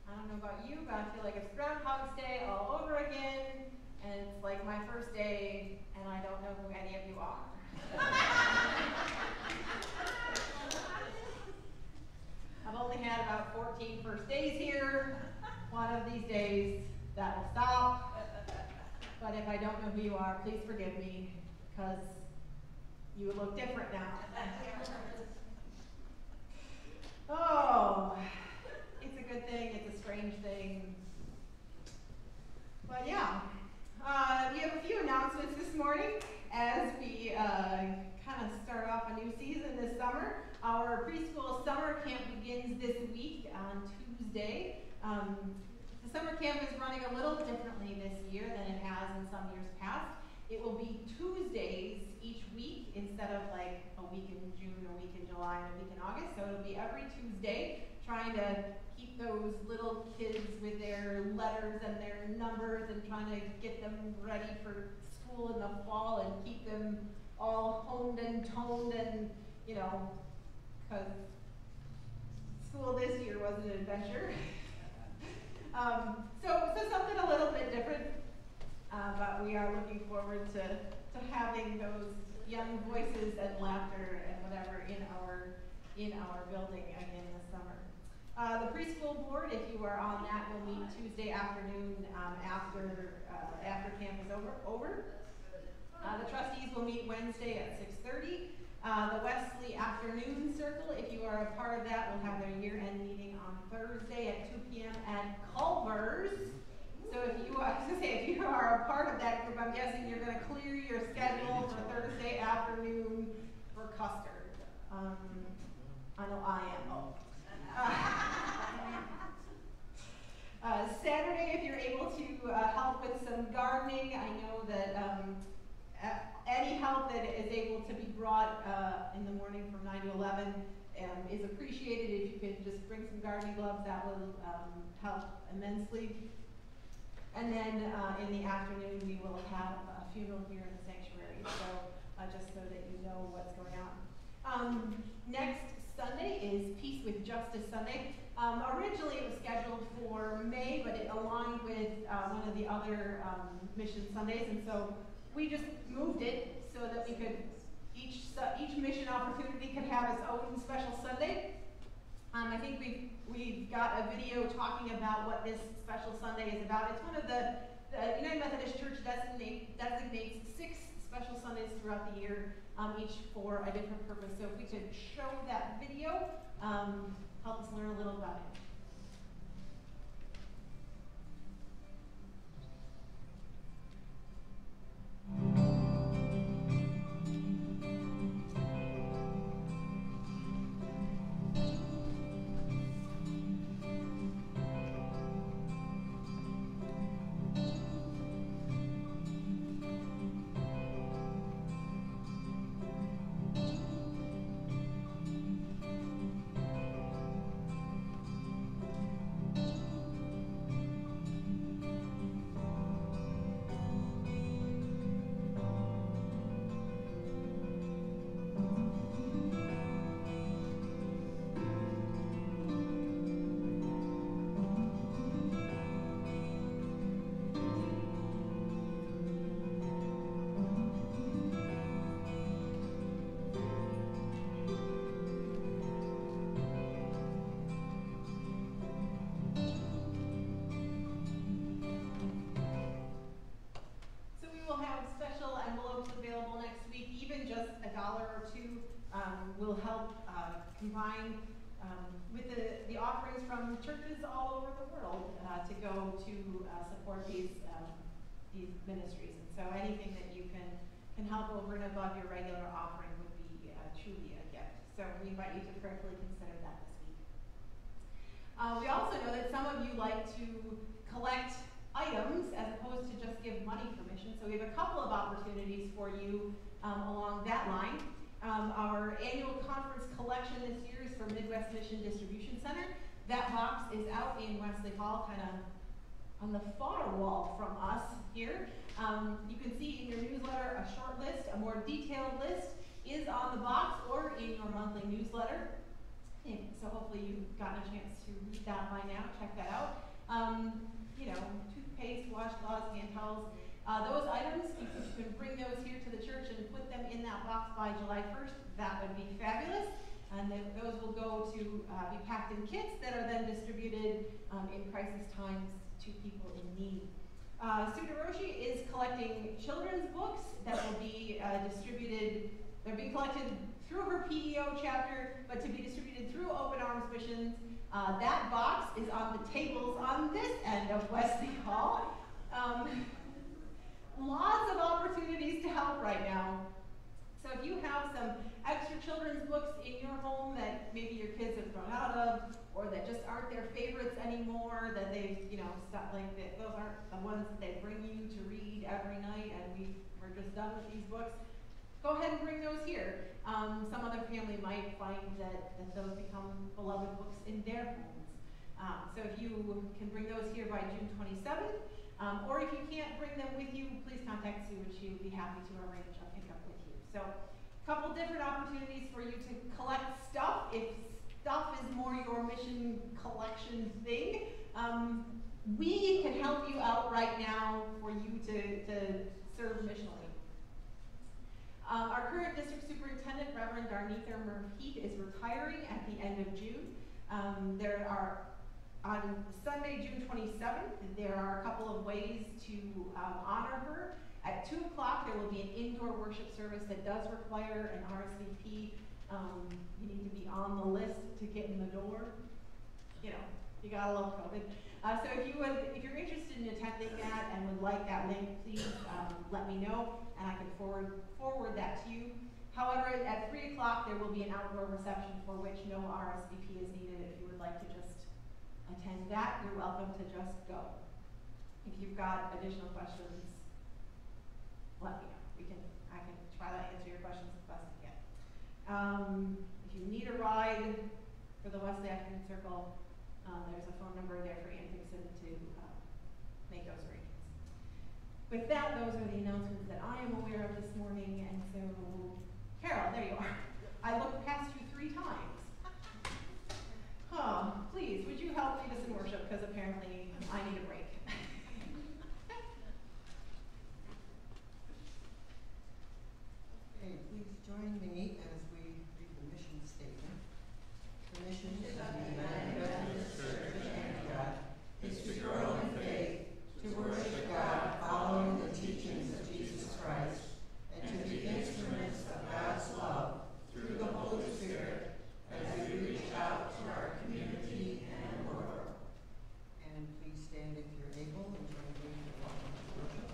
I don't know about you, but I feel like it's Groundhog's Day all over again, and it's like my first day, and I don't know who any of you are. I've only had about 14 first days here. One of these days, that will stop. But if I don't know who you are, please forgive me, because you look different now. Oh, it's a good thing, it's a strange thing. But yeah, we have a few announcements this morning as we kind of start off a new season this summer. Our preschool summer camp begins this week on Tuesday. The summer camp is running a little differently this year than it has in some years past. It will be Tuesdays each week instead of like a week in June, a week in July, and a week in August. So it'll be every Tuesday, trying to keep those little kids with their letters and their numbers and trying to get them ready for school in the fall and keep them all honed and toned and, you know, because school this year was an adventure. So something a little bit different, but we are looking forward to having those young voices and laughter and whatever in our building again this summer. The preschool board, if you are on that, will meet Tuesday afternoon after camp is over. The trustees will meet Wednesday at 6:30. The Wesley Afternoon Circle, if you are a part of that, will have their year-end meeting on Thursday at 2 p.m. at Culver's. So if you are a part of that group, I'm guessing you're going to clear your schedule for Thursday afternoon for custard. I know I am. Saturday, if you're able to help with some gardening, I know that any help that is able to be brought in the morning from 9 to 11 is appreciated. If you can just bring some gardening gloves, that will help immensely. And then in the afternoon, we will have a funeral here in the sanctuary, so just so that you know what's going on. Next Sunday is Peace with Justice Sunday. Originally, it was scheduled for May, but it aligned with one of the other mission Sundays, and so we just moved it so that we could, each mission opportunity could have its own special Sunday. I think we've got a video talking about what this special Sunday is about. It's one of the United Methodist Church designates 6 special Sundays throughout the year, each for a different purpose. So if we could show that video, help us learn a little about it. Will help combine with the offerings from churches all over the world to go to support these ministries. And so anything that you can help over and above your regular offering would be truly a gift. So we invite you to prayerfully consider that this week. We also know that some of you like to collect items as opposed to just give money for missions. So we have a couple of opportunities for you along that line. Our annual conference collection this year is for Midwest Mission Distribution Center. That box is out in Wesley Hall, kind of on the far wall from us here. You can see in your newsletter a short list. A more detailed list is on the box or in your monthly newsletter. So hopefully you've gotten a chance to read that by now. Check that out. Toothpaste, washcloths, hand towels. Those items, if you can bring those here to the church and put them in that box by July 1st, that would be fabulous. And then those will go to be packed in kits that are then distributed in crisis times to people in need. Sue DeRoshi is collecting children's books that will be distributed. They're being collected through her PEO chapter, but to be distributed through Open Arms Missions. That box is on the tables on this end of Wesley Hall. Lots of opportunities to help right now. So if you have some extra children's books in your home that maybe your kids have thrown out of, or that just aren't their favorites anymore, that they've, stopped, those aren't the ones that they bring you to read every night and we're just done with these books, go ahead and bring those here. Some other family might find that those become beloved books in their homes. So if you can bring those here by June 27th, or if you can't bring them with you, please contact Sue and she would be happy to arrange a pickup with you. So a couple different opportunities for you to collect stuff. If stuff is more your mission collection thing, we can help you out right now for you to serve missionally. Our current district superintendent, Reverend Darnitha Murphy, is retiring at the end of June. On Sunday, June 27th, there are a couple of ways to honor her. At 2 o'clock, there will be an indoor worship service that does require an RSVP. You need to be on the list to get in the door. You gotta love COVID. So if you're interested in attending that and would like that link, please let me know, and I can forward that to you. However, at 3 o'clock, there will be an outdoor reception for which no RSVP is needed. If you would like to just attend that, you're welcome to just go. If you've got additional questions, let me know. I can try to answer your questions as best I can. If you need a ride for the Wesley Afternoon Circle, there's a phone number there for Ann Dixon to make those arrangements. With that, those are the announcements that I am aware of this morning, and so, Carol, there you are. I looked past you 3 times. Please, would you help lead us in worship, because apparently I need a break. Okay, please join me as we read the mission statement. The mission of the United Methodist Church of Pentecost is to grow in faith, to worship God following the teachings of Jesus Christ, and to be instruments of God's love through the Holy Spirit as we reach out to our community and world. And please stand if you're able and join me in the welcome to worship.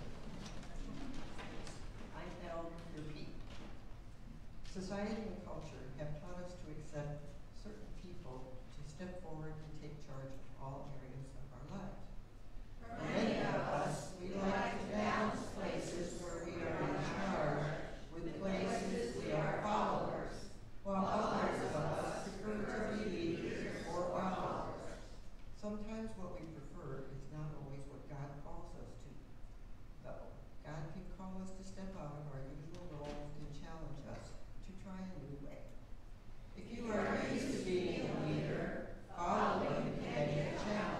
I'm Al Repeat. Society and culture have taught us to accept certain people to step forward and take charge of all areas of our lives. For many of us, we like to balance places where we are in charge with places we are followers, while others of us prefer to be leaders or followers. Sometimes what we prefer is not always what God calls us to, though. God can call us to step out of our usual roles and challenge us to try a new way. If you are used to being a leader, following can be a challenge.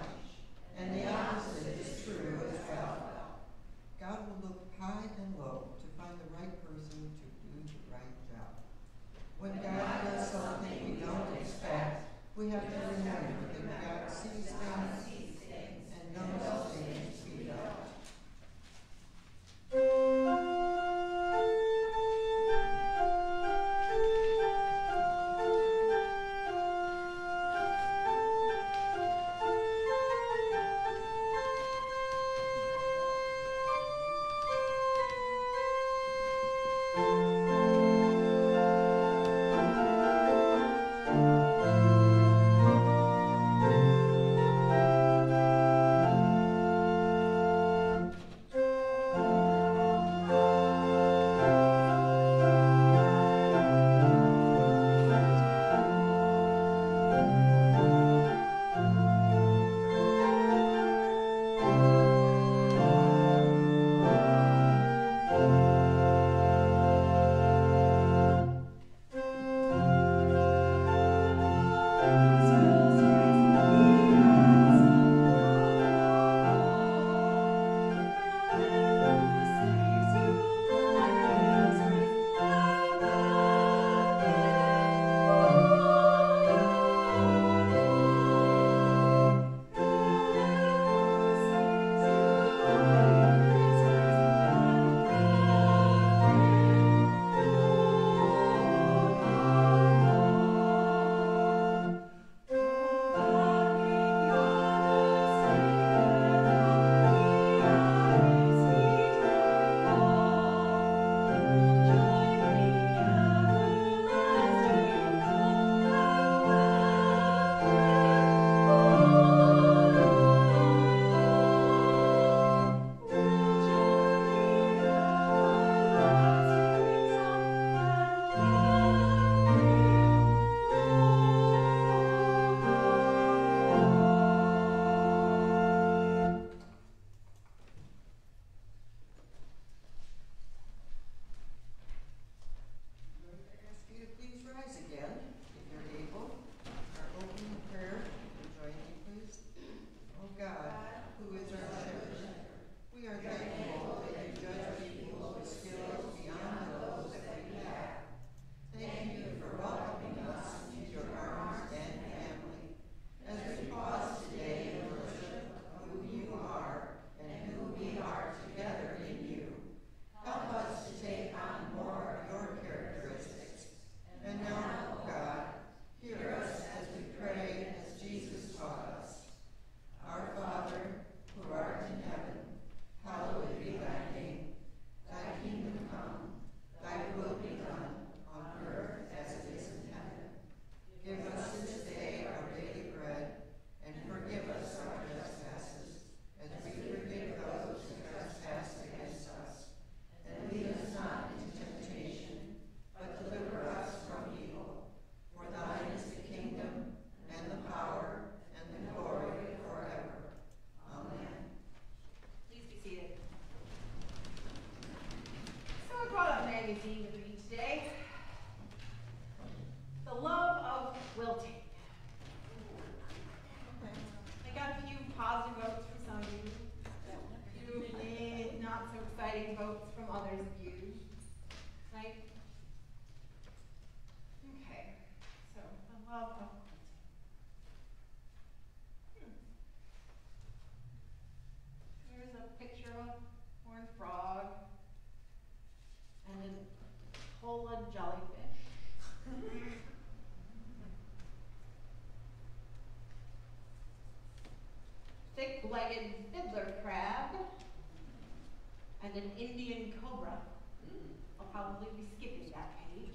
thick-legged fiddler crab, and an Indian cobra. I'll probably be skipping that page.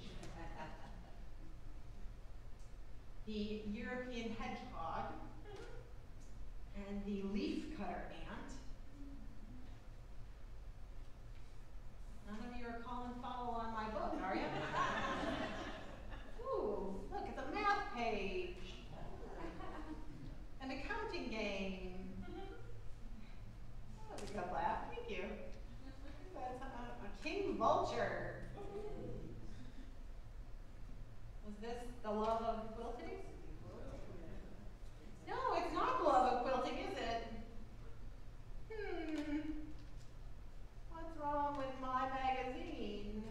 The European hedgehog, and the leafcutter ant. None of you are calling follow on my book, are you? Ooh, look, it's a math page. An accounting game. That was a good laugh, thank you. That's a king vulture. Was this the love of quilting? No, it's not the love of quilting, is it? What's wrong with my magazine?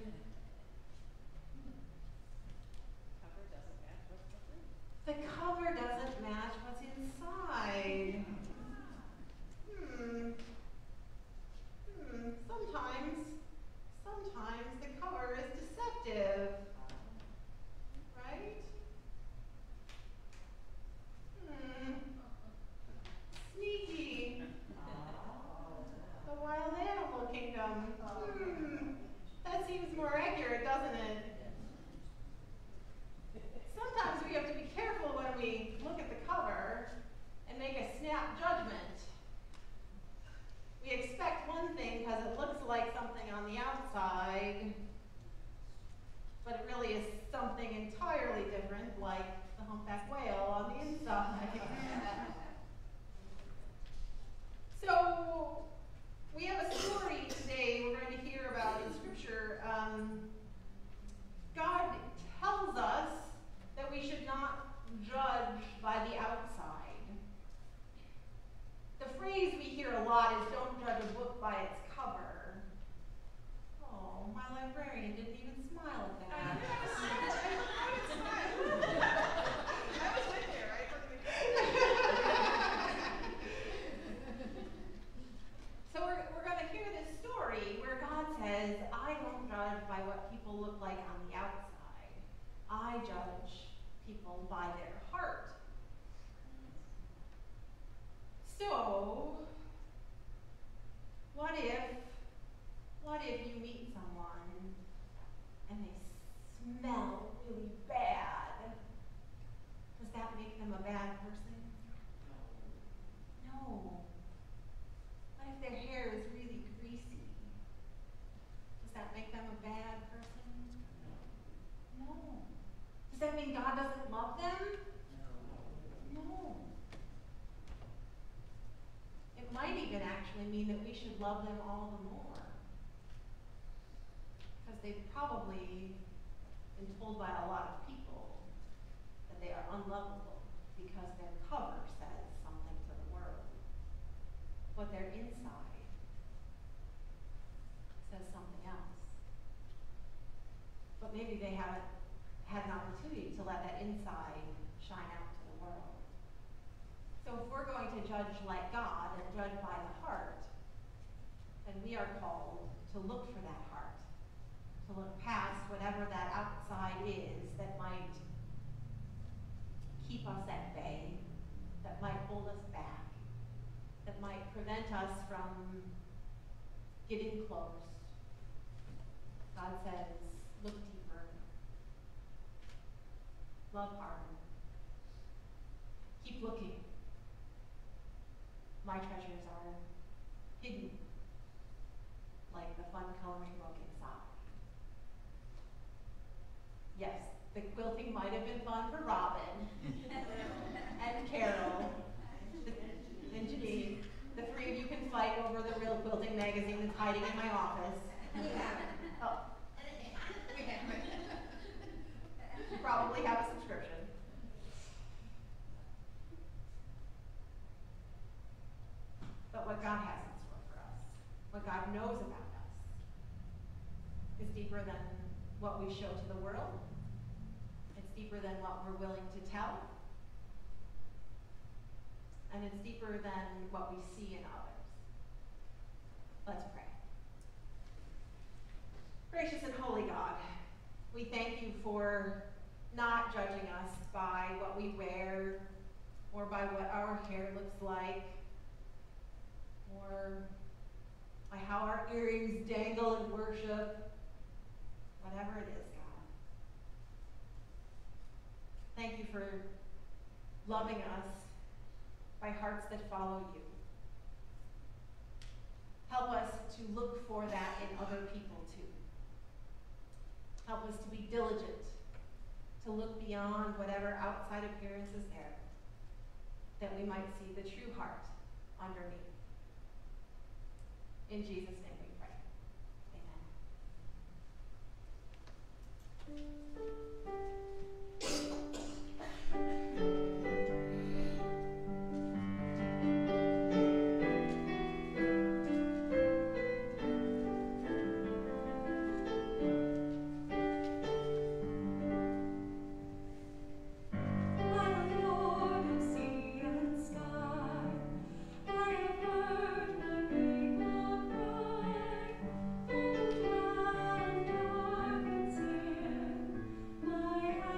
The cover doesn't match what's inside. Sometimes the cover is deceptive, right? Sneaky. The wild animal kingdom. That seems more accurate, doesn't it? Sometimes we have to be careful when we look at the cover and make a snap judgment. We expect one thing because it looks like something on the outside, but it really is something entirely different, like the humpback whale on the inside. So, we have a story today we're going to hear about in Scripture. God tells us that we should not judge by the outside. The phrase we hear a lot is, don't judge a book by its cover. Oh, my librarian didn't even smile at that. I would smile. I was with you, right? So we're going to hear this story where God says, I don't judge by what people look like on the outside. I judge people by their heart. So, what if you meet someone and they smell really bad? Does that make them a bad person? No. What if their hair is really greasy? Does that make them a bad person? No. Does that mean God doesn't love them? No. It might even actually mean that we should love them all the more. Because they've probably been told by a lot of people that they are unlovable because their cover says something to the world. But their inside says something else. But maybe they haven't had an opportunity to let that inside shine out to the world. So if we're going to judge like God and judge by the heart, then we are called to look for that heart, to look past whatever that outside is that might keep us at bay, that might hold us back, that might prevent us from getting close. God says, look deeper, love harder, keep looking. My treasures are hidden, like the fun coloring book inside. Yes, the quilting might have been fun for Robin and Carol and Janine. The three of you can fight over the real quilting magazine that's hiding in my office. Oh. You probably have a subscription. But what God has in store for us, what God knows about us, is deeper than what we show to the world. It's deeper than what we're willing to tell. And it's deeper than what we see in others. Let's pray. Gracious and holy God, we thank you for not judging us by what we wear or by what our hair looks like or by how our earrings dangle in worship, whatever it is, God. Thank you for loving us by hearts that follow you. Help us to look for that in other people too. Help us to be diligent, to look beyond whatever outside appearance is there, that we might see the true heart underneath. In Jesus' name we pray. My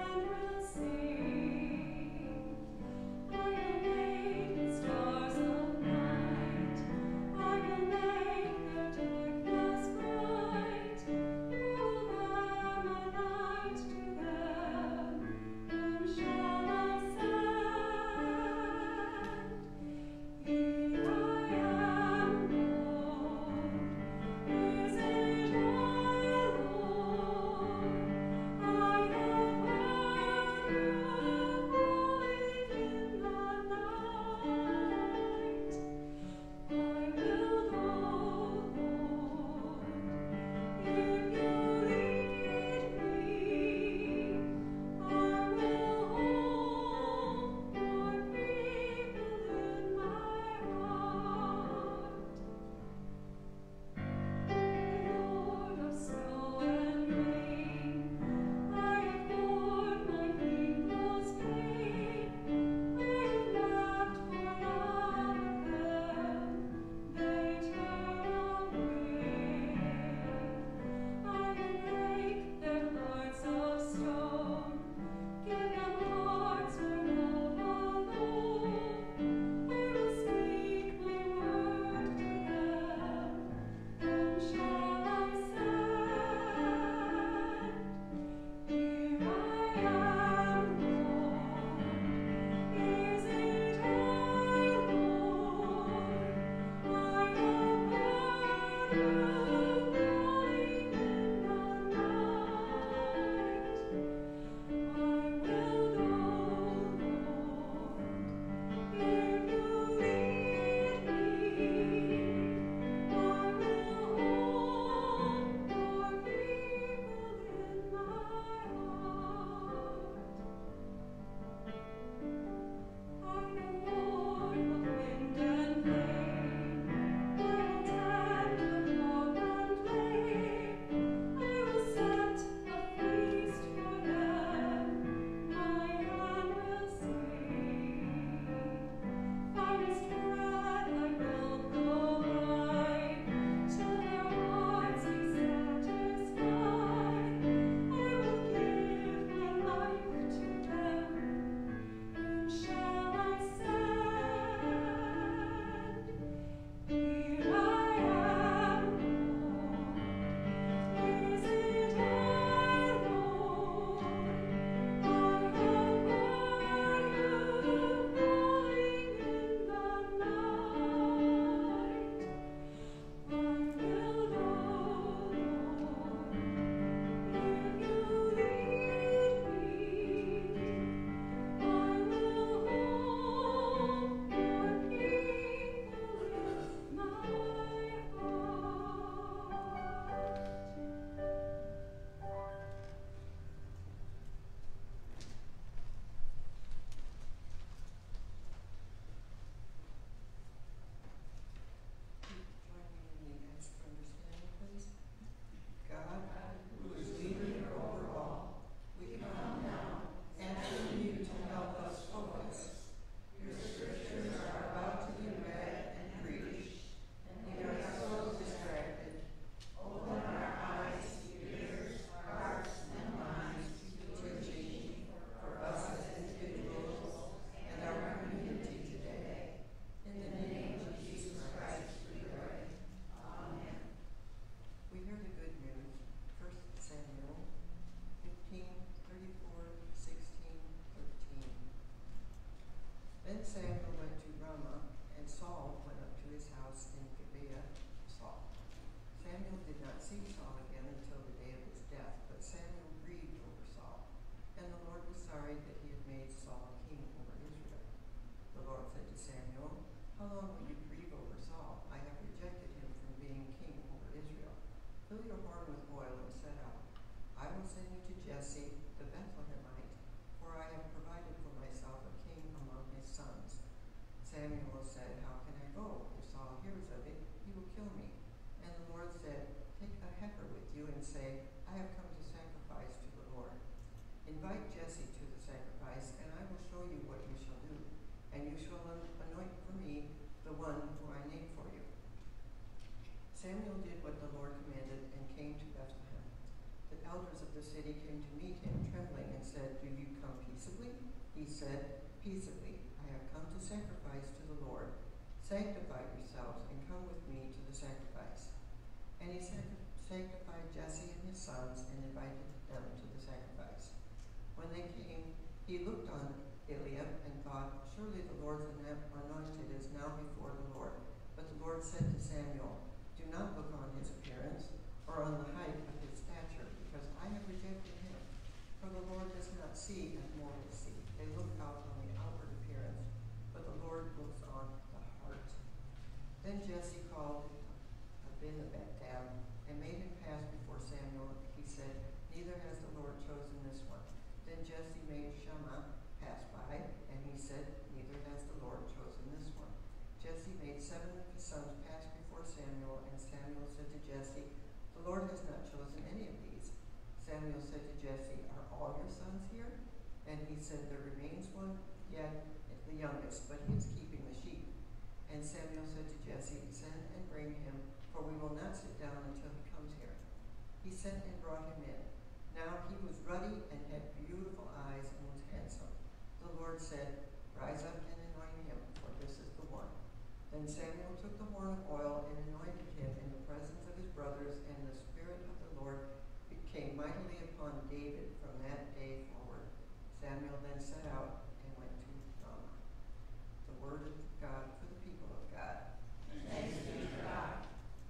Samuel did what the Lord commanded and came to Bethlehem. The elders of the city came to meet him, trembling, and said, "Do you come peaceably?" He said, "Peaceably. I have come to sacrifice to the Lord. Sanctify yourselves and come with me to the sacrifice." And he sanctified Jesse and his sons and invited them to the sacrifice. When they came, he looked on Eliab and thought, "Surely the Lord's anointed is now before the Lord." But the Lord said to Samuel, "Do not look on his appearance or on the height of his stature, because I have rejected him. For the Lord does not see as mortals see. They look out on the outward appearance, but the Lord looks on the heart." Then Jesse called Abinadab and made him pass before Samuel. He said, "Neither has the Lord chosen this one." Then Jesse made Shammah pass by, and he said, "Neither has the Lord chosen this one." Jesse made 7 of his sons pass before Samuel, and Samuel said to Jesse, "The Lord has not chosen any of these." Samuel said to Jesse, "Are all your sons here?" And he said, "There remains one, yet the youngest, but he is keeping the sheep." And Samuel said to Jesse, "Send and bring him, for we will not sit down until he comes here." He sent and brought him in. Now he was ruddy and had beautiful eyes and was handsome. The Lord said, "Rise up and anoint him, for this is the one." Then Samuel took the horn of oil and anointed him in the presence of his brothers, and the Spirit of the Lord came mightily upon David from that day forward. Samuel then set out and went to Ramah. The word of God for the people of God. Thanks be to God.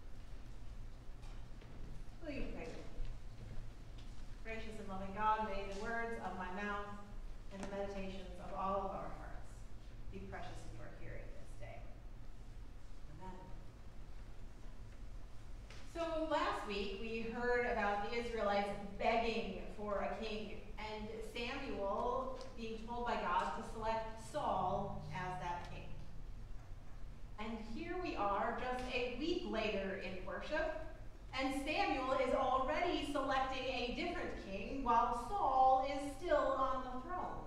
Will you pray with me? Gracious and loving God, may the words of my mouth and the meditations of all of our hearts be precious in your hearing this day. Amen. So last week we heard about the Israelites begging for a king, and Samuel being told by God to select Saul as that king. And here we are just a week later in worship, and Samuel is already selecting a different king while Saul is still on the throne.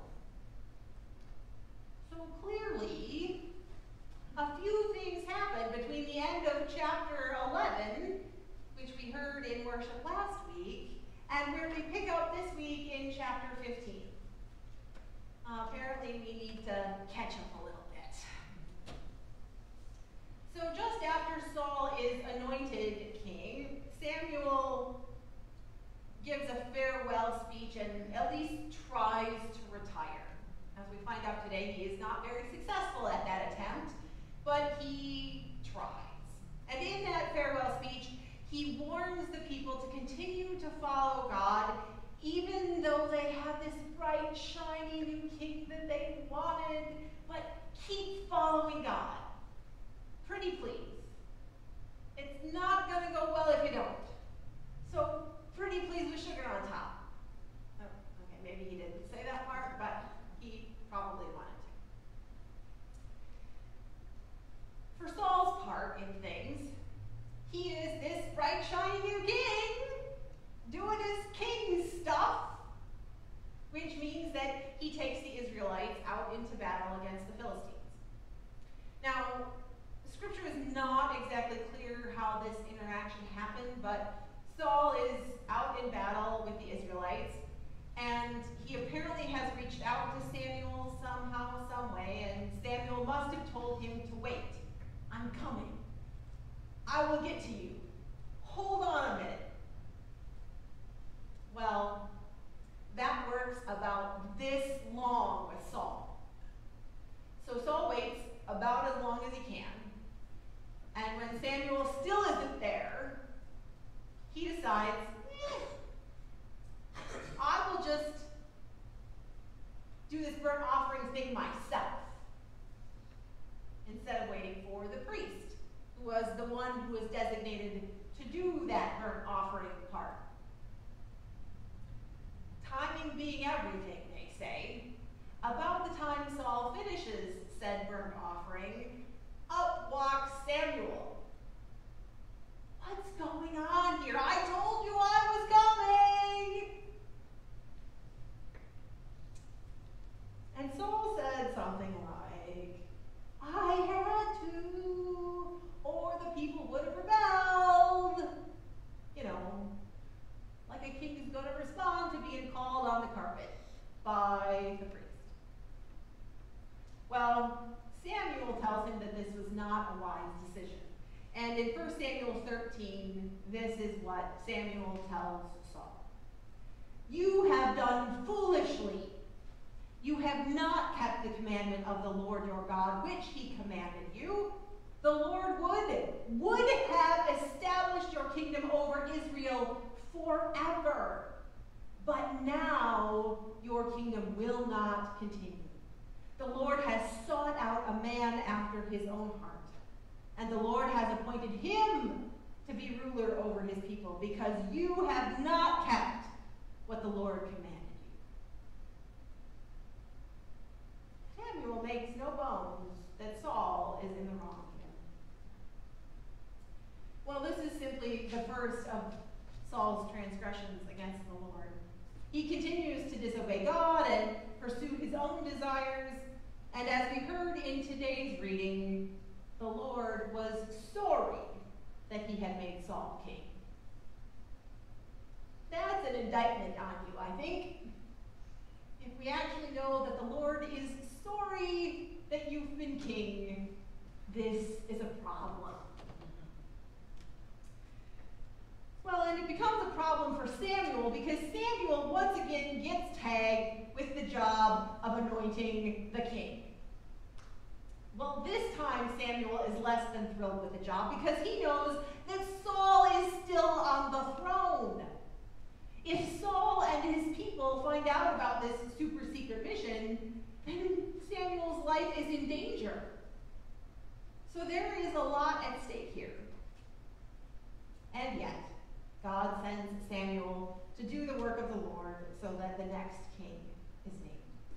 So clearly, a few things happened between the end of chapter 11, which we heard in worship last week, and where we pick up this week in chapter 15. Apparently we need to catch up a little bit. So just after Saul is anointed king, Samuel gives a farewell speech and at least tries to retire. As we find out today, he is not very successful at that attempt, but he tries. And in that farewell speech, he warns the people to continue to follow God, even though they have this bright, shiny new king that they wanted, but keep following God. Pretty please. It's not going to go well if you don't. So, pretty please with sugar on top. Oh, okay, maybe he didn't say that part, but he probably wanted to. For Saul's part in things, he is this bright, shiny new king doing his king stuff, which means that he takes the Israelites out into battle against the Philistines. Now, Scripture is not exactly clear how this interaction happened, but Saul is out in battle with the Israelites, and he apparently has reached out to Samuel somehow, some way, and Samuel must have told him to wait. I'm coming. I will get to you. Hold on a minute. Well, that works about this long with Saul. So Saul waits about as long as he can. And when Samuel still isn't there, he decides, I will just do this burnt offering thing myself, instead of waiting for the priest, who was the one who was designated to do that burnt offering part. Timing being everything, they say. About the time Saul finishes said burnt offering, up walks Samuel. What's going on here? I told you I was coming! And Saul said something like, I had to, or the people would have rebelled. that this was not a wise decision. And in 1 Samuel 13, this is what Samuel tells Saul. You have done foolishly. You have not kept the commandment of the Lord your God, which he commanded you. The Lord would have established your kingdom over Israel forever. But now your kingdom will not continue. The Lord has sought out a man after his own heart. And the Lord has appointed him to be ruler over his people, because you have not kept what the Lord commanded you. Samuel makes no bones that Saul is in the wrong here. Well, this is simply the first of Saul's transgressions against the Lord. He continues to disobey God and pursue his own desires. And as we heard in today's reading, the Lord was sorry that he had made Saul king. That's an indictment on you, I think. If we actually know that the Lord is sorry that you've been king, this is a problem. Well, and it becomes a problem for Samuel because Samuel once again gets tagged with the job of anointing the king. Well, this time Samuel is less than thrilled with the job because he knows that Saul is still on the throne. If Saul and his people find out about this super secret mission, then Samuel's life is in danger. So there is a lot at stake here. And yet, God sends Samuel to do the work of the Lord so that the next king is named.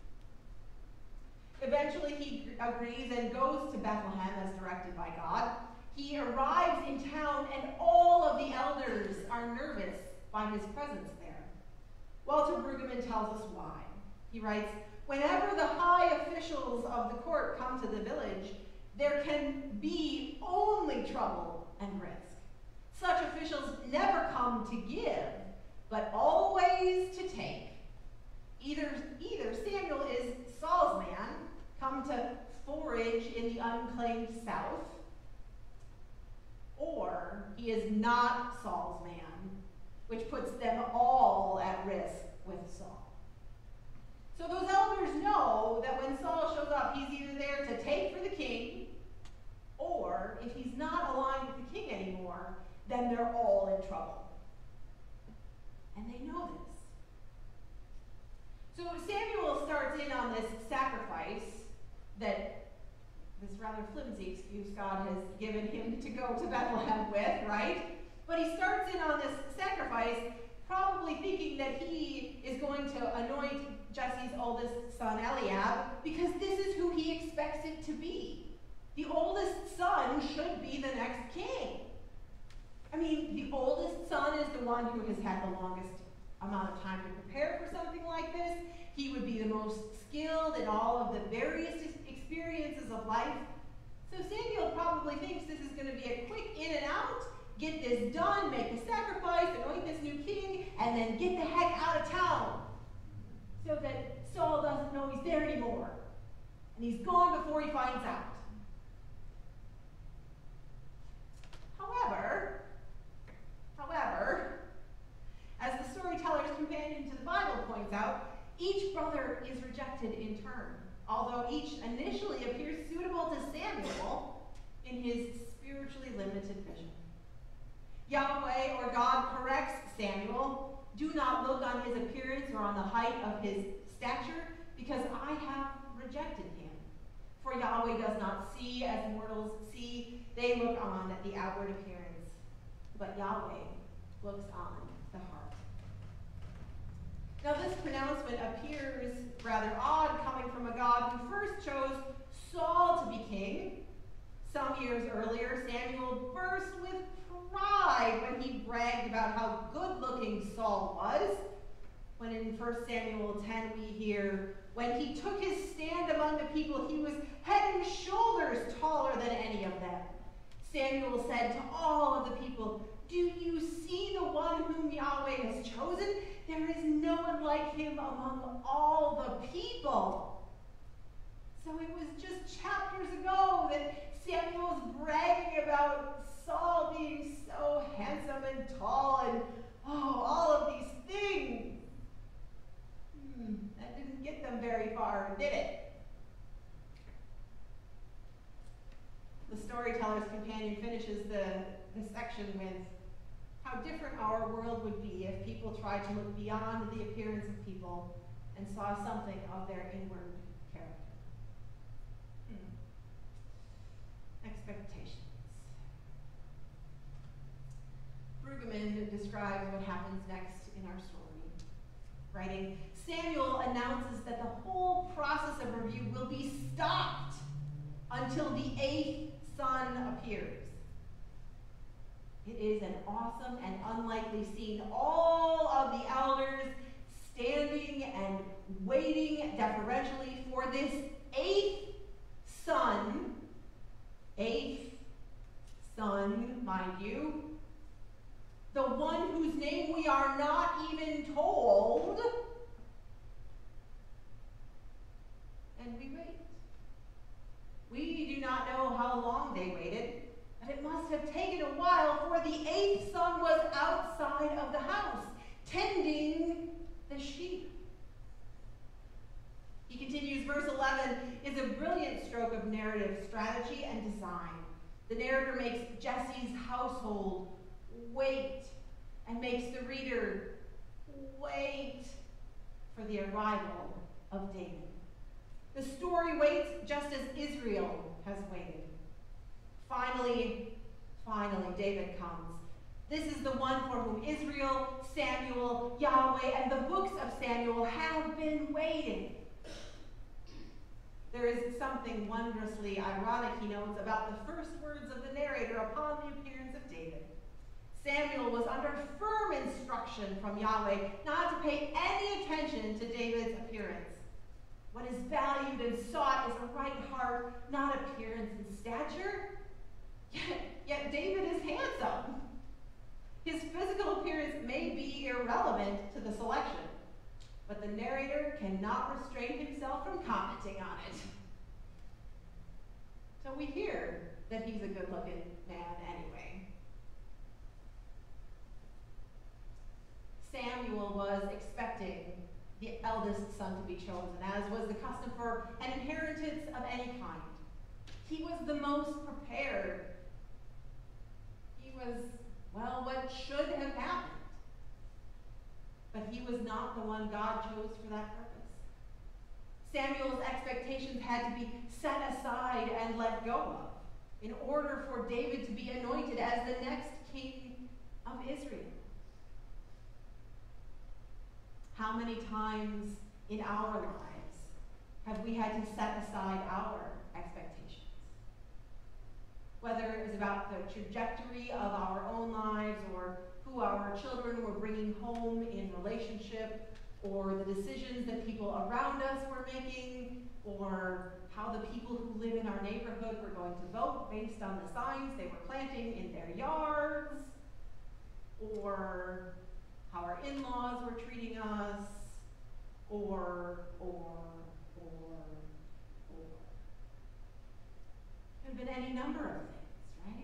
Eventually he agrees and goes to Bethlehem as directed by God. He arrives in town and all of the elders are nervous by his presence there. Walter Brueggemann tells us why. He writes, whenever the high officials of the court come to the village, there can be only trouble and risk. Such officials never come to give, but always to take. Either Samuel is Saul's man, come to forage in the unclaimed south, or he is not Saul's man, which puts them all at risk with Saul. So those elders know that when Saul shows up, he's either there to take for the king, or if he's not aligned with the king anymore, then they're all in trouble. And they know this. So Samuel starts in on this sacrifice that this rather flimsy excuse God has given him to go to Bethlehem with, right? But he starts in on this sacrifice probably thinking that he is going to anoint Jesse's oldest son, Eliab, because this is who he expects it to be. The oldest son should be the next king. I mean, the oldest son is the one who has had the longest amount of time to prepare for something like this. He would be the most skilled in all of the various experiences of life. So Samuel probably thinks this is going to be a quick in and out, get this done, make the sacrifice, anoint this new king, and then get the heck out of town so that Saul doesn't know he's there anymore. And he's gone before he finds out. However, as the storyteller's companion to the Bible points out, each brother is rejected in turn, although each initially appears suitable to Samuel in his spiritually limited vision. Yahweh, or God, corrects Samuel, do not look on his appearance or on the height of his stature, because I have rejected him. For Yahweh does not see as mortals see, they look on at the outward appearance, but Yahweh looks on the heart. Now this pronouncement appears rather odd coming from a God who first chose Saul to be king. Some years earlier, Samuel burst with pride when he bragged about how good-looking Saul was. When in 1 Samuel 10 we hear, when he took his stand among the people, he was head and shoulders taller than any of them. Samuel said to all of the people, do you see the one whom Yahweh has chosen? There is no one like him among all the people. So it was just chapters ago that about Saul being so handsome and tall and, oh, all of these things. That didn't get them very far, did it? The storyteller's companion finishes the section with how different our world would be if people tried to look beyond the appearance of people and saw something of their inward character. Expectations. Brueggemann describes what happens next in our story, writing, Samuel announces that the whole process of review will be stopped until the 8th son appears. It is an awesome and unlikely scene. All of the elders standing and waiting deferentially for this 8th son, mind you, the one whose name we are not even told. And we wait. We do not know how long they waited, but it must have taken a while, for the 8th son was outside of the house, tending the sheep. He continues, verse 11 is a brilliant stroke of narrative strategy and design. The narrator makes Jesse's household wait and makes the reader wait for the arrival of David. The story waits just as Israel has waited. Finally, David comes. This is the one for whom Israel, Samuel, Yahweh, and the books of Samuel have been waiting. There is something wondrously ironic, he notes, about the first words of the narrator upon the appearance of David. Samuel was under firm instruction from Yahweh not to pay any attention to David's appearance. What is valued and sought is a right heart, not appearance and stature. Yet David is handsome. His physical appearance may be irrelevant to the selection, but the narrator cannot restrain himself from commenting on it. So we hear that he's a good-looking man anyway. Samuel was expecting the eldest son to be chosen, as was the custom for an inheritance of any kind. He was the most prepared. He was, well, what should have happened. But he was not the one God chose for that purpose. Samuel's expectations had to be set aside and let go of in order for David to be anointed as the next king of Israel. How many times in our lives have we had to set aside our expectations? Whether it was about the trajectory of our own lives, or who our children were bringing home in relationship, or the decisions that people around us were making, or how the people who live in our neighborhood were going to vote based on the signs they were planting in their yards, or how our in-laws were treating us, or. There have been any number of things, right?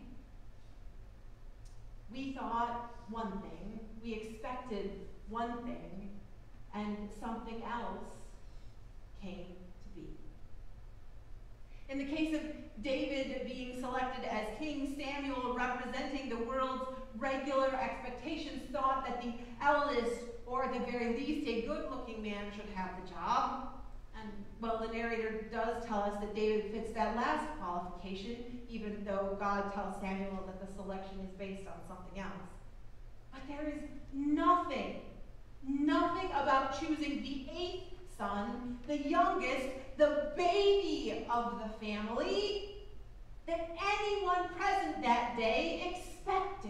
We thought one thing, we expected one thing, and something else came to be. In the case of David being selected as king, Samuel, representing the world's regular expectations, thought that the eldest, or at the very least a good-looking man, should have the job. And, well, the narrator does tell us that David fits that last qualification, even though God tells Samuel that the selection is based on something else. But there is nothing about choosing the 8th son, the youngest, the baby of the family, that anyone present that day expected.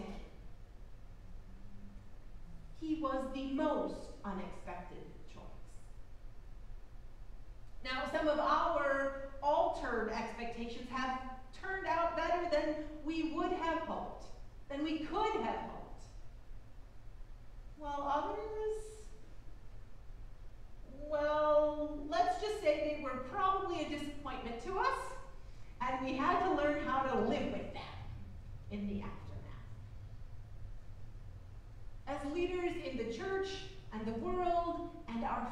He was the most unexpected choice. Now, some of our altered expectations have turned out better than we would have hoped, than we could have hoped. While others, well, let's just say they were probably a disappointment to us, and we had to learn how to live with them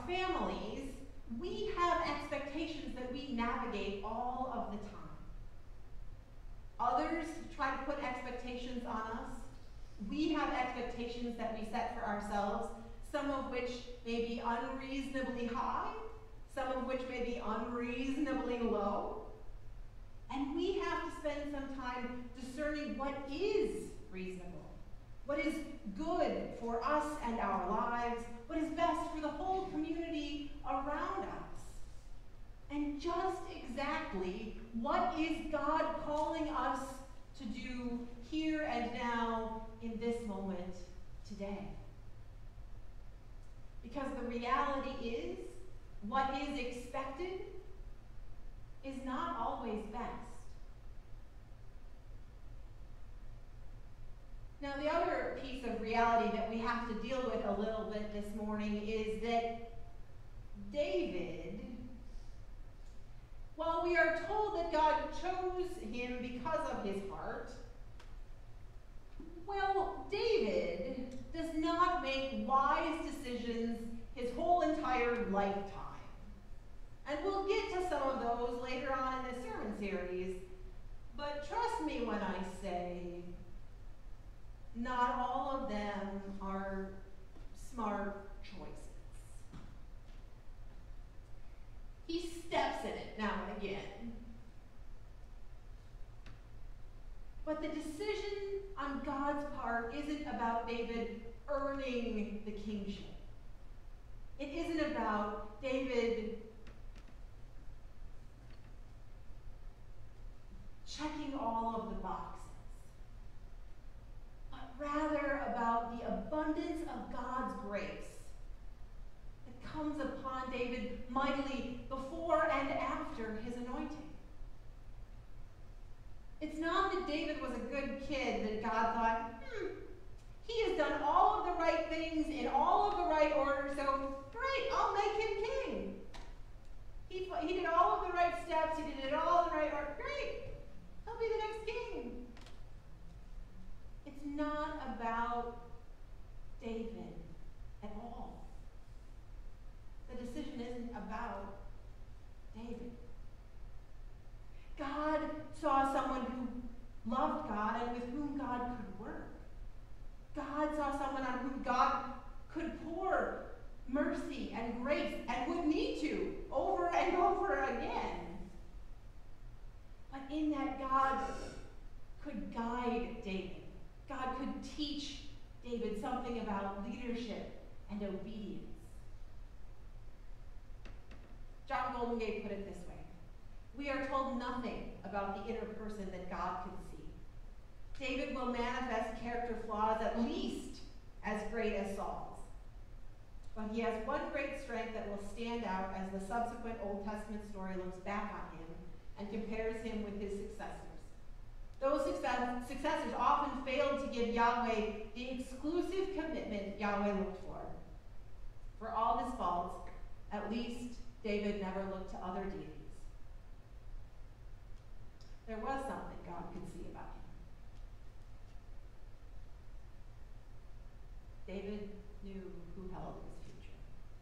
families, we have expectations that we navigate all of the time. Others try to put expectations on us. We have expectations that we set for ourselves, some of which may be unreasonably high, some of which may be unreasonably low. And we have to spend some time discerning what is reasonable, what is good for us and our lives, what is best for the whole community around us. And just exactly what is God calling us to do here and now in this moment today. Because the reality is, what is expected is not always best. Now, the other piece of reality that we have to deal with a little bit this morning is that David, while we are told that God chose him because of his heart, well, David does not make wise decisions his whole entire lifetime. And we'll get to some of those later on in this sermon series, but trust me when I say, not all of them are smart choices. He steps in it now and again. But the decision on God's part isn't about David earning the kingship. It isn't about David checking all of the boxes, but rather about the abundance of God's grace that comes upon David mightily before and after his anointing. It's not that David was a good kid that God thought, he has done all of the right things in all of the right order, so great, I'll make him king. He did all of the right steps, he did it all in the right order, great, he'll be the next king. It's not about David at all. The decision isn't about David. God saw someone who loved God and with whom God could work. God saw someone on whom God could pour mercy and grace and would need to over and over again. But in that, God could guide David. God could teach David something about leadership and obedience. John Goldengate put it this way: we are told nothing about the inner person that God can see. David will manifest character flaws at least as great as Saul's. But he has one great strength that will stand out as the subsequent Old Testament story looks back on him and compares him with his successors. Those successors often failed to give Yahweh the exclusive commitment Yahweh looked for. For all his faults, at least David never looked to other deities. There was something God could see about him. David knew who held his future.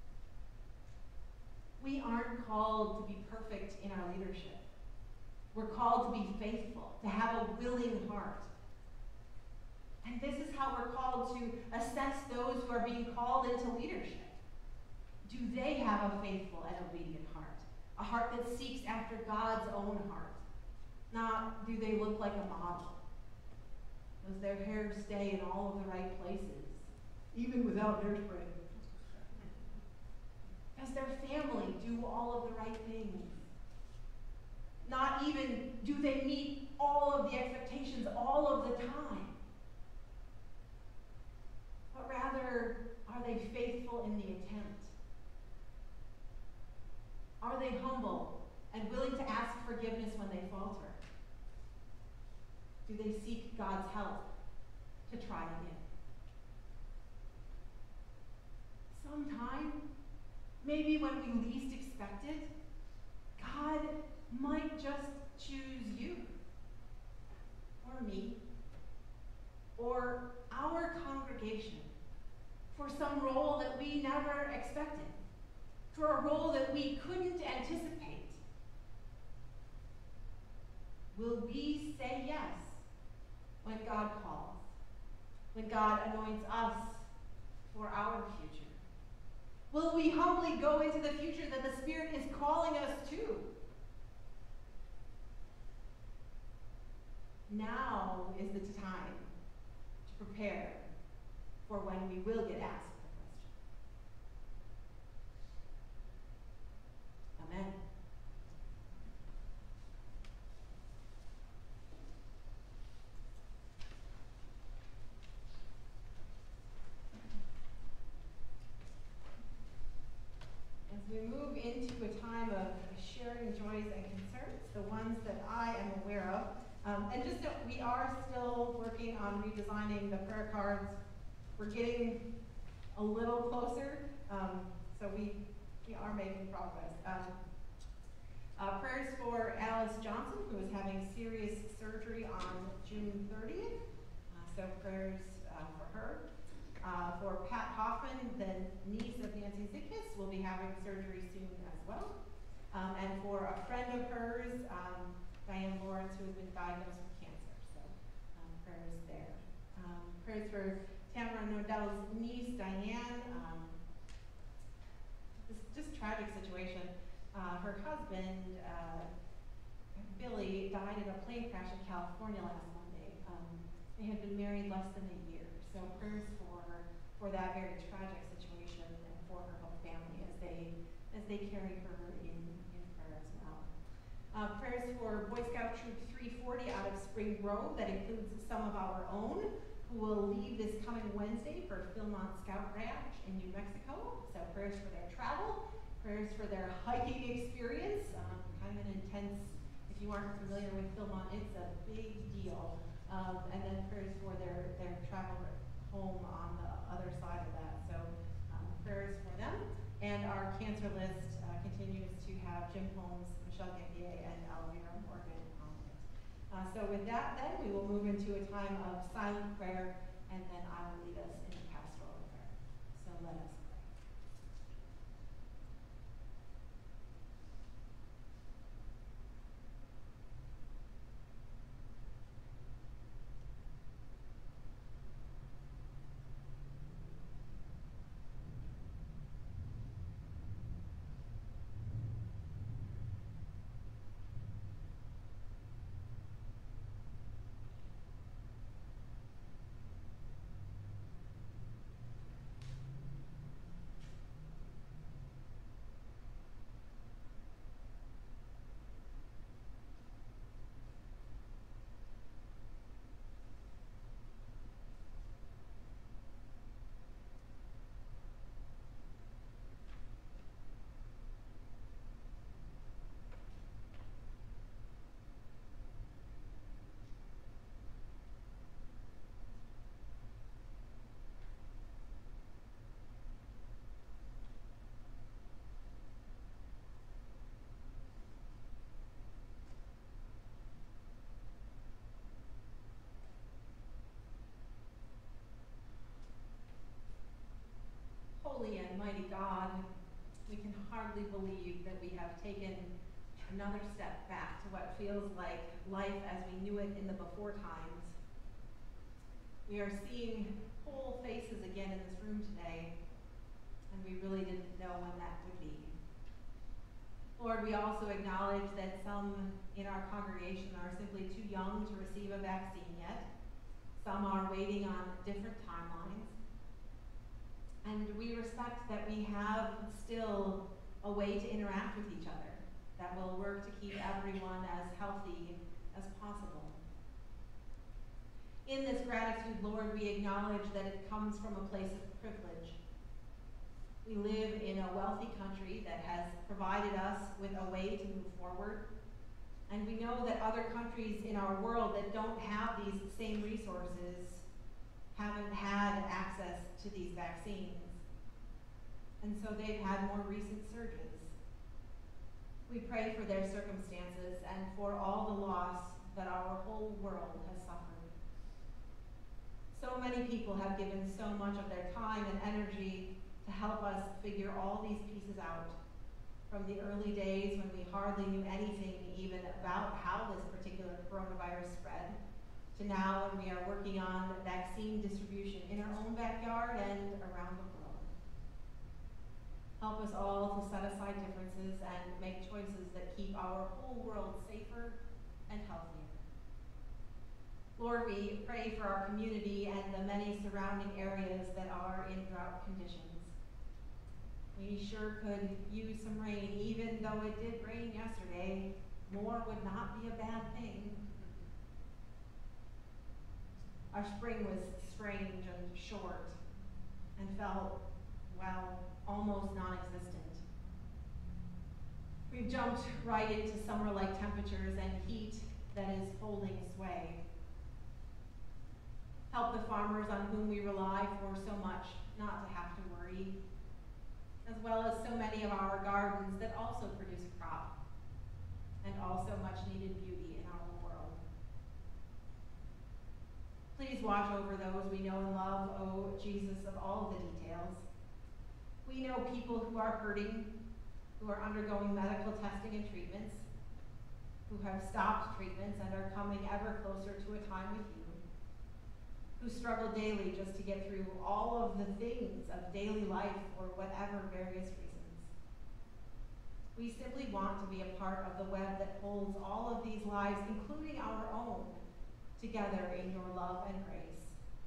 We aren't called to be perfect in our leadership. We're called to be faithful, to have a willing heart. And this is how we're called to assess those who are being called into leadership. Do they have a faithful and obedient heart? A heart that seeks after God's own heart? Not, do they look like a model? Does their hair stay in all of the right places, even without hairspray? Does their family do all of the right things? Not even, do they meet all of the expectations all of the time? But rather, are they faithful in the attempt? Are they humble and willing to ask forgiveness when they falter? Do they seek God's help to try again? Sometime, maybe when we least expect it, God might just choose you, or me, or our congregation for some role that we never expected. we couldn't anticipate? Will we say yes when God calls? When God anoints us for our future? Will we humbly go into the future that the Spirit is calling us to? Now is the time to prepare for when we will get asked the question. Amen. As we move into a time of sharing joys and concerns, the ones that I am aware of, and just note, we are still working on redesigning the prayer cards. We're getting a little closer, so we are making progress. Prayers for Alice Johnson, who is having serious surgery on June 30th. So prayers for her. For Pat Hoffman, the niece of Nancy Zickus, will be having surgery soon as well. And for a friend of hers, Diane Lawrence, who has been diagnosed with cancer. So prayers there. Prayers for Tamara Nordell's niece, Diane. This just tragic situation. Her husband, Billy, died in a plane crash in California last Monday. They had been married less than a year. So prayers for that very tragic situation and for her whole family as they carry her in prayer as well. Prayers for Boy Scout Troop 340 out of Spring Grove. That includes some of our own who will leave this coming Wednesday for Philmont Scout Ranch in New Mexico. So prayers for their travel, prayers for their hiking experience. Kind of an intense, if you aren't familiar with Philmont, it's a big deal. And then prayers for their travel home on the other side of that. So prayers for them. And our cancer list continues to have Jim Holmes, Michelle Gambier, and Elvira Morgan on it. So with that, then, we will move into a time of silent prayer, and then I will lead us into pastoral prayer. So let us pray. Holy and mighty God, we can hardly believe that we have taken another step back to what feels like life as we knew it in the before times. We are seeing whole faces again in this room today, and we really didn't know when that would be. Lord, we also acknowledge that some in our congregation are simply too young to receive a vaccine yet. Some are waiting on different timelines. And we respect that we have still a way to interact with each other that will work to keep everyone as healthy as possible. In this gratitude, Lord, we acknowledge that it comes from a place of privilege. We live in a wealthy country that has provided us with a way to move forward. And we know that other countries in our world that don't have these same resources haven't had access to these vaccines. And so they've had more recent surges. We pray for their circumstances and for all the loss that our whole world has suffered. So many people have given so much of their time and energy to help us figure all these pieces out. from the early days when we hardly knew anything even about how this particular coronavirus spread, to now when we are working on vaccine distribution in our own backyard and around the world. Help us all to set aside differences and make choices that keep our whole world safer and healthier. Lord, we pray for our community and the many surrounding areas that are in drought conditions. We sure could use some rain, even though it did rain yesterday. More would not be a bad thing. Our spring was strange and short and felt, well, almost non-existent. We've jumped right into summer-like temperatures and heat that is holding sway. Help the farmers on whom we rely for so much not to have to worry, as well as so many of our gardens that also produce a crop and also much needed beauty in our world. Please watch over those we know and love, oh Jesus, of all the details. We know people who are hurting, who are undergoing medical testing and treatments, who have stopped treatments and are coming ever closer to a time with you, who struggle daily just to get through all of the things of daily life for whatever various reasons. We simply want to be a part of the web that holds all of these lives, including our own, together in your love and grace.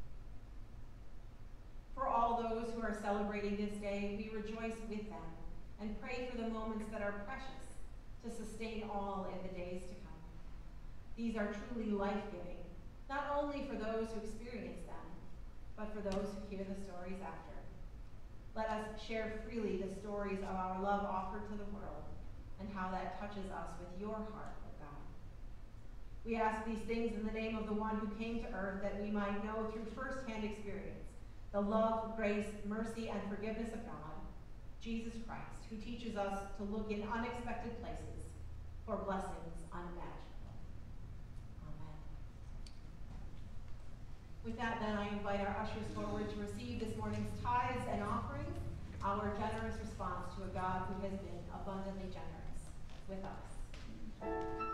For all those who are celebrating this day, we rejoice with them and pray for the moments that are precious to sustain all in the days to come. These are truly life-giving, not only for those who experience them, but for those who hear the stories after. Let us share freely the stories of our love offered to the world and how that touches us with your heart, O God. We ask these things in the name of the one who came to earth that we might know through firsthand experience the love, grace, mercy, and forgiveness of God, Jesus Christ, who teaches us to look in unexpected places for blessings unimaginable. Amen. With that, then, I invite our ushers forward to receive this morning's tithes and offerings, our generous response to a God who has been abundantly generous with us.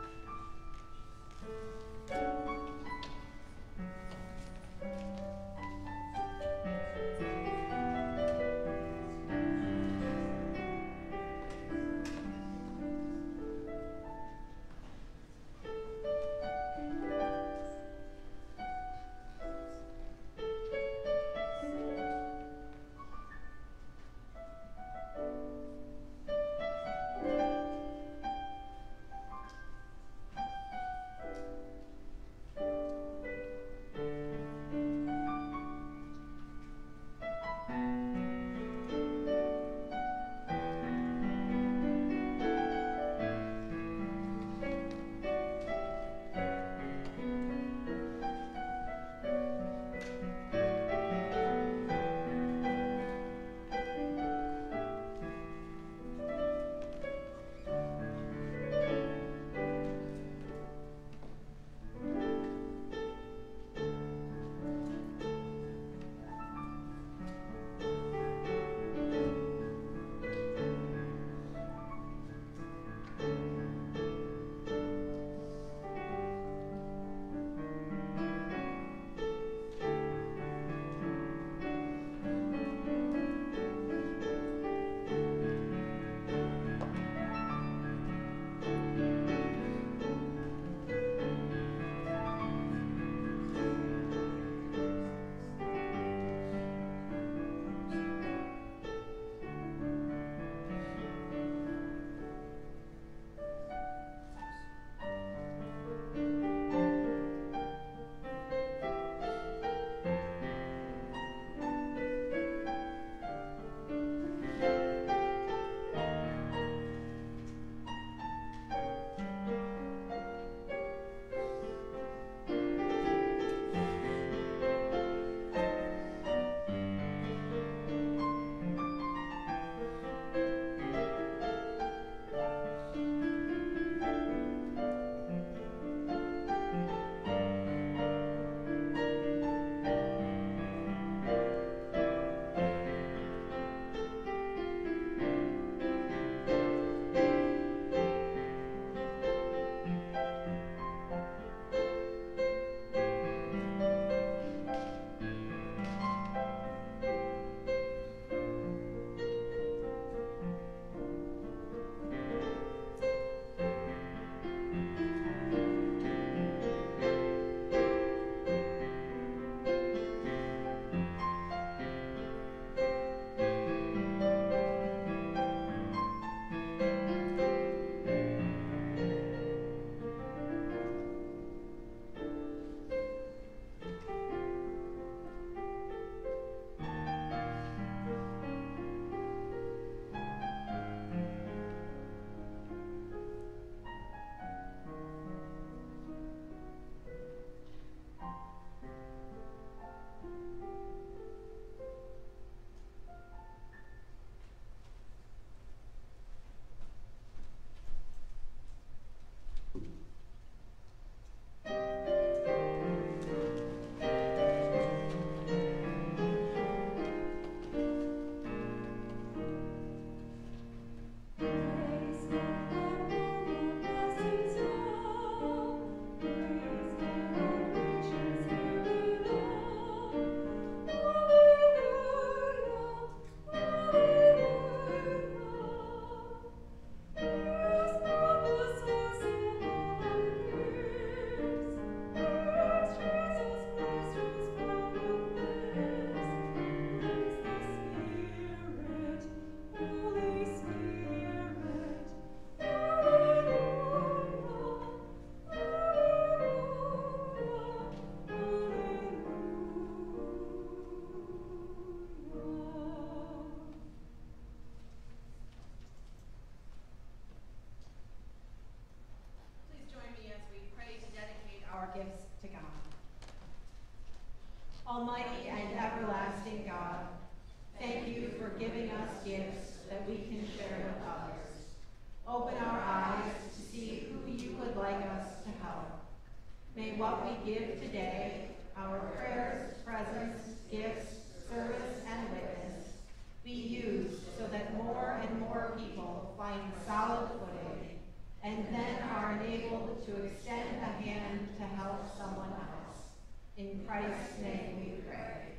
Almighty and everlasting God, thank you for giving us gifts that we can share with others. Open our eyes to see who you would like us to help. May what we give today, our prayers, presence, gifts, service, and witness, be used so that more and more people find solid footing and then are enabled to extend a hand to help someone else. In Christ's name we pray.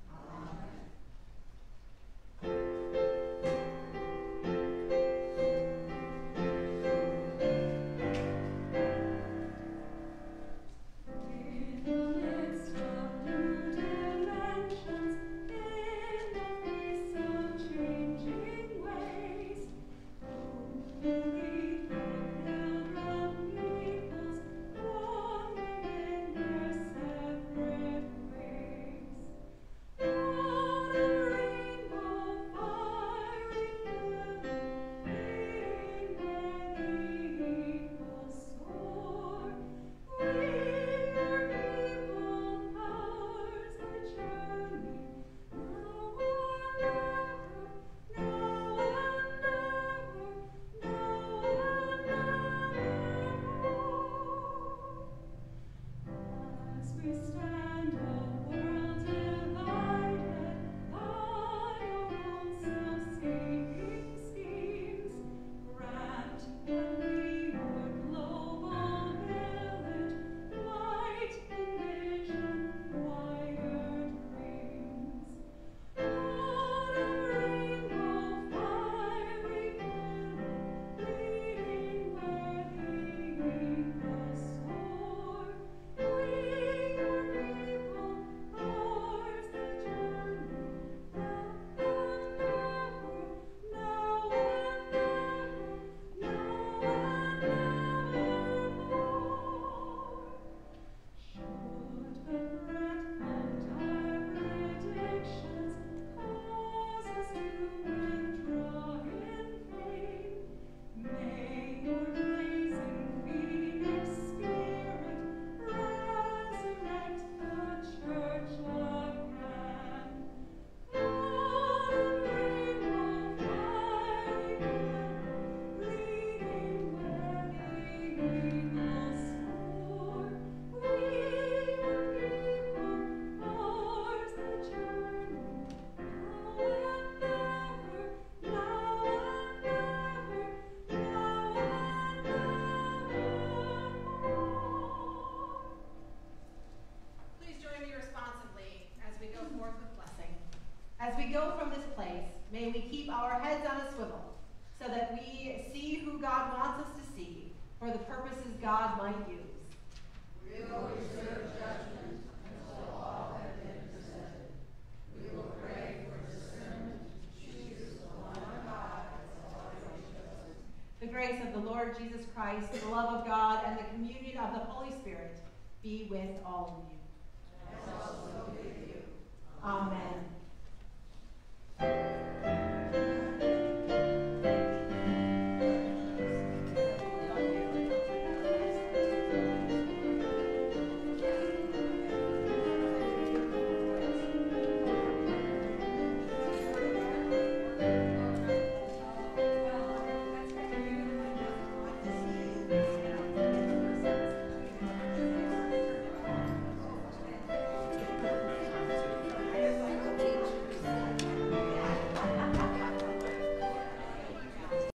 Amen. As we go from this place, may we keep our heads on a swivel so that we see who God wants us to see for the purposes God might use. We will reserve judgment until all have been presented. We will pray for discernment to choose the one God has already chosen. The grace of the Lord Jesus Christ, the love of God, and the communion of the Holy Spirit be with all of you.